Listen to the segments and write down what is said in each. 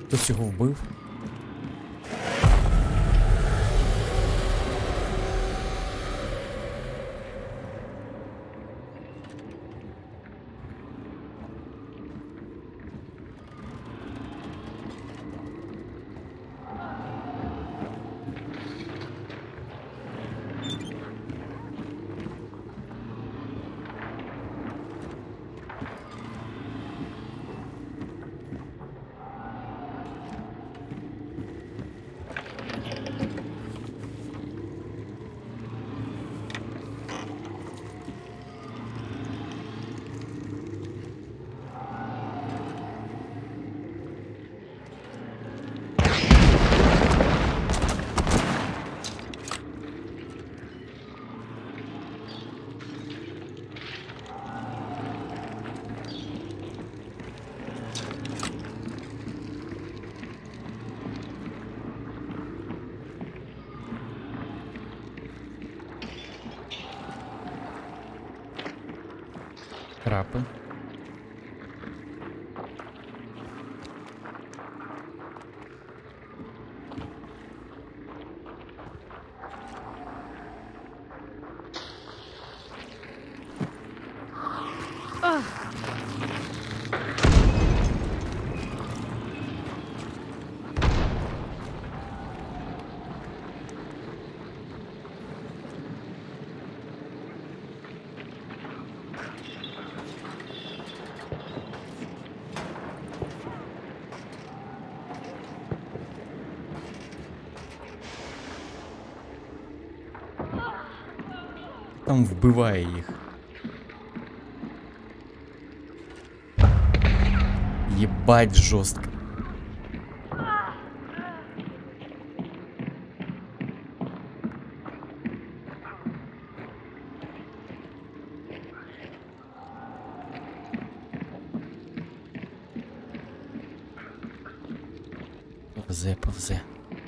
Хтось його вбив? Крапи. Там вбиває їх. Єбать жорстко. Повзе, повзе.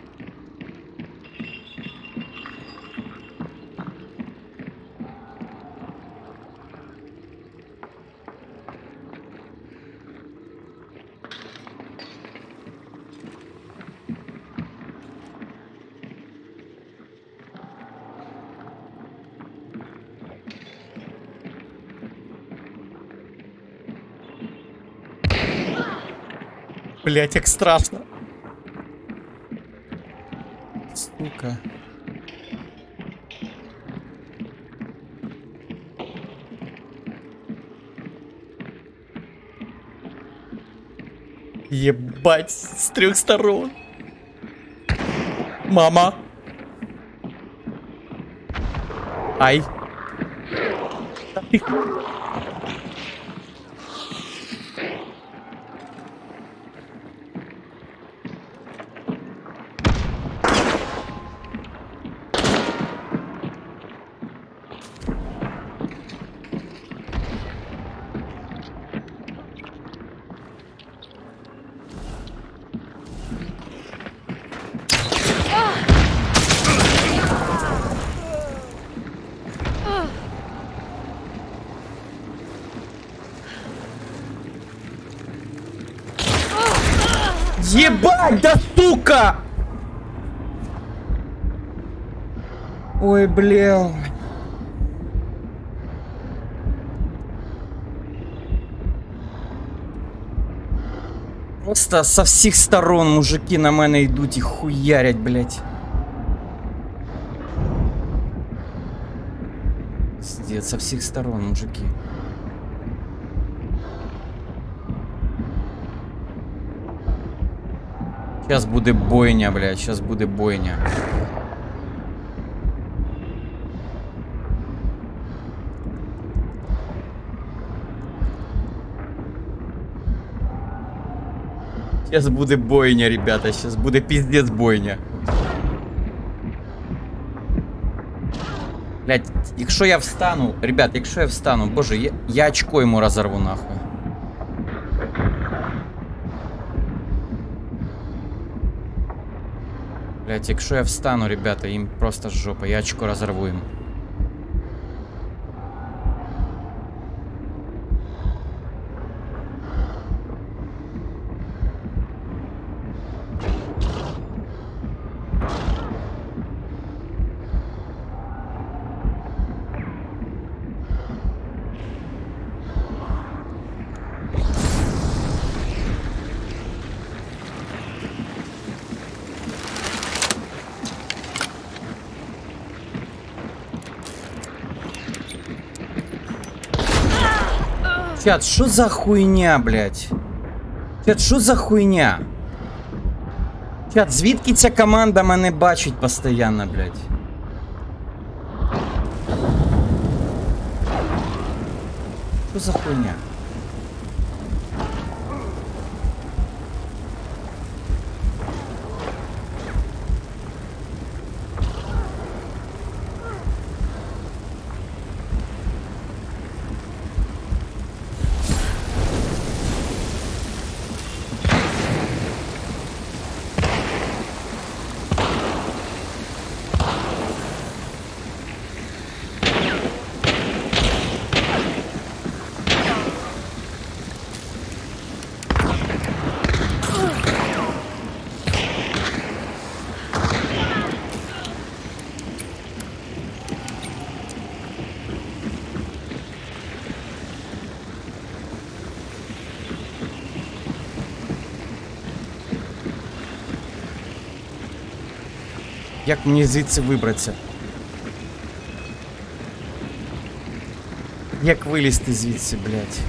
Блять, як страшно. Сука. Ебать, с 3 сторон. Мама. Ай. Ебать, да сука! Ой, бля. Просто со всіх сторон мужики на мене йдуть і хуярять, блять. Пиздец, со всіх сторон мужики. Сейчас буде бойня, блядь, сейчас буде бойня. Сейчас буде бойня, ребята, сейчас буде пиздец бойня. Блядь, якщо я встану, ребят, якщо я встану, боже, я очко йому розорву нахуй. Блять, якщо я встану, ребята, їм просто жопа, я очко розорву їм. Чат, що за хуйня, блядь? Чат, що за хуйня? Чат, звідки ця команда мене бачить постійно, блядь? Що за хуйня? Як мені звідси вибратися? Як вилізти звідси, блядь?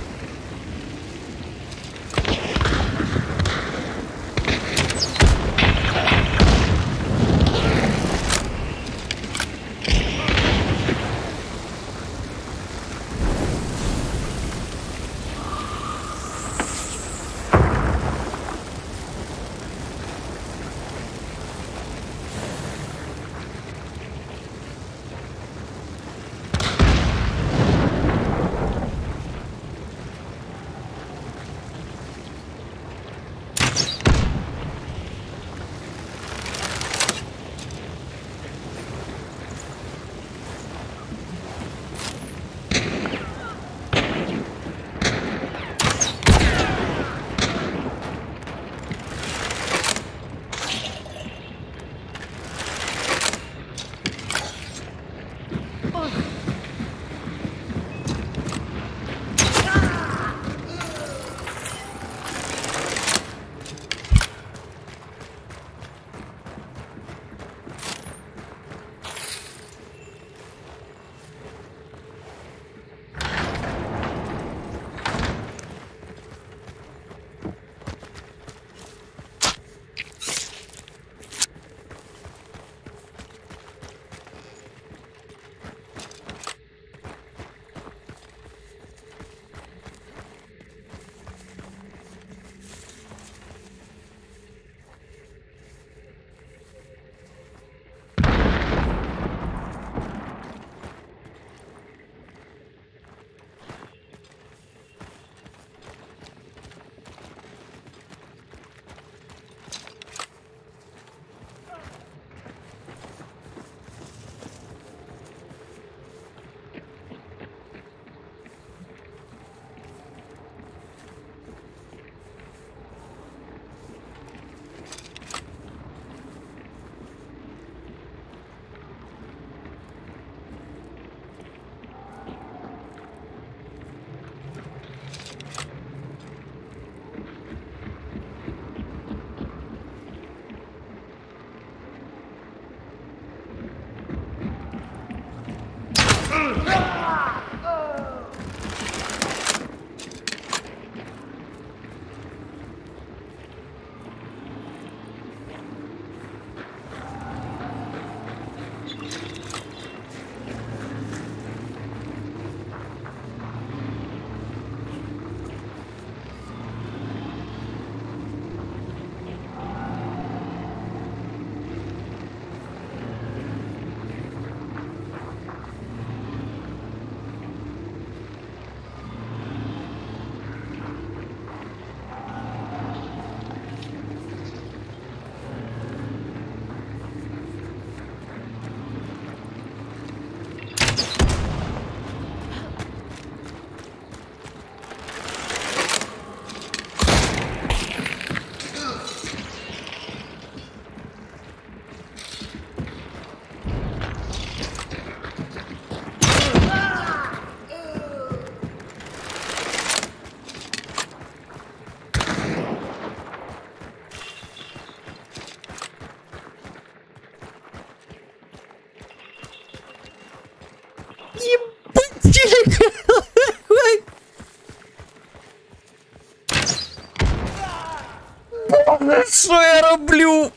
Що я роблю?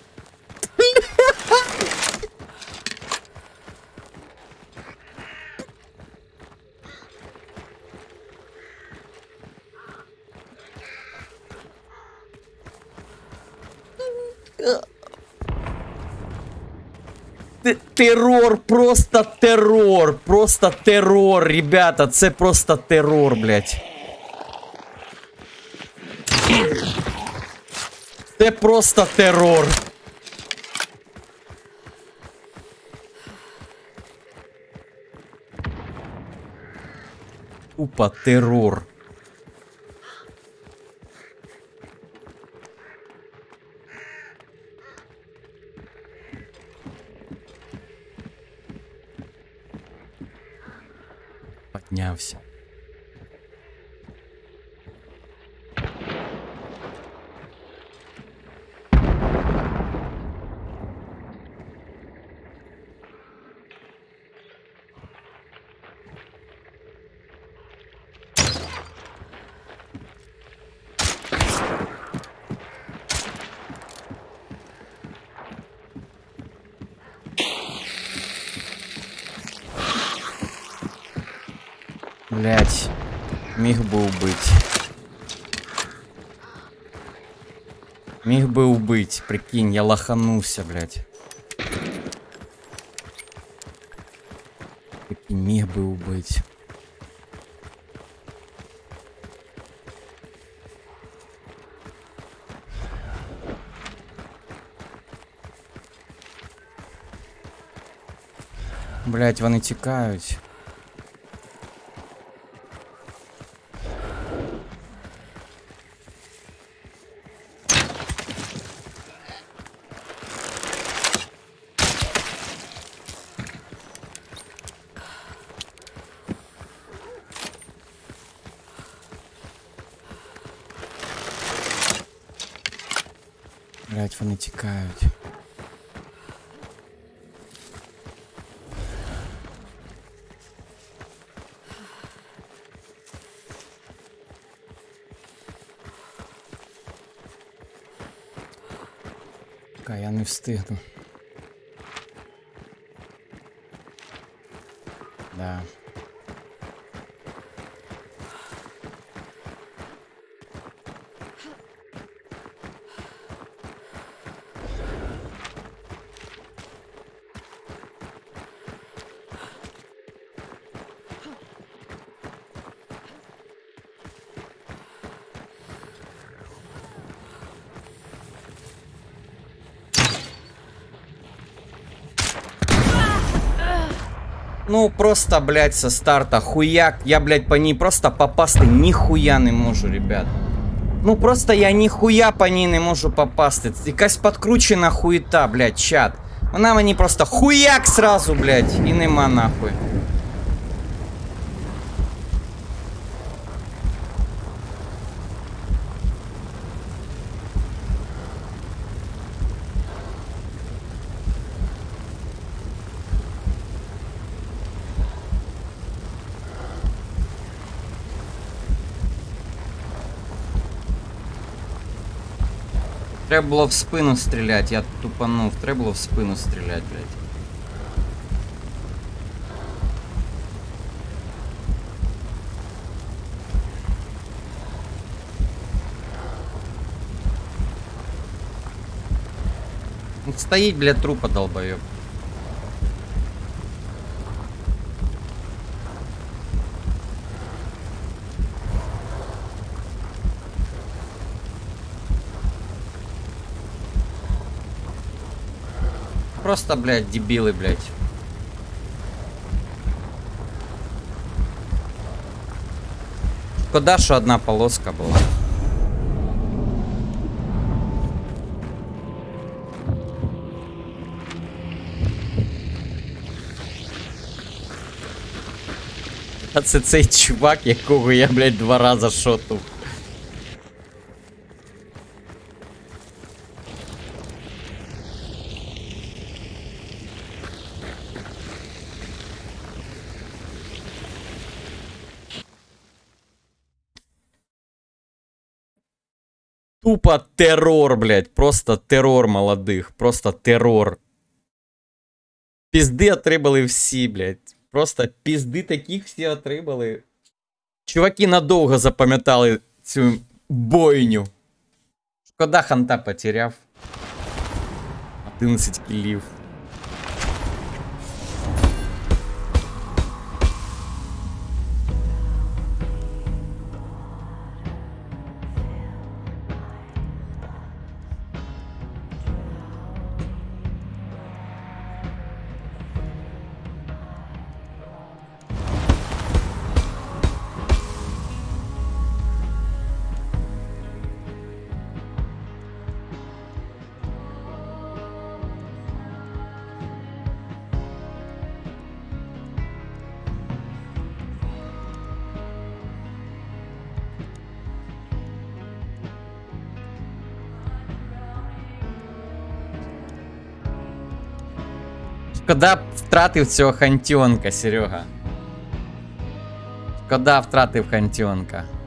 Террор, просто террор, ребята, це просто террор, блядь. Це просто террор. Тупо террор. Поднявся. Блять, міг би убить. Міг би убить, прикинь, я лоханувся, блять. Прикинь, міг би убить. Блять, вони тікають. Блять, вони тікають. Я не встигну. Да. Ну, просто, блядь, со старта хуяк. Я, блядь, по ній просто попасти ніхуя не можу, ребят. Ну, просто я ніхуя по ній не можу попасти. Якась подкручена хуєта, блядь, чат. Вона мені просто хуяк сразу, блядь, і нема нахуй. Треба було в спину стріляти, я тупанув. Треба було в спину стріляти, блядь. Стоїть, блядь, трупа долбоёб. Просто, блядь, дебилы, блядь. Шкода, що одна полоска була. А це цей чувак, якого я, блядь, 2 рази шотнув. Тупо террор, блядь. Просто террор молодых. Просто террор. Пізди отримали всі, блядь. Просто пізди таких всі отримали. Чуваки надовго запам'ятали цю бойню. Шкода, ханта потеряв. 11 кілів. Шкода втратив цього хантіонка, Серега. Шкода втратив хантіонка.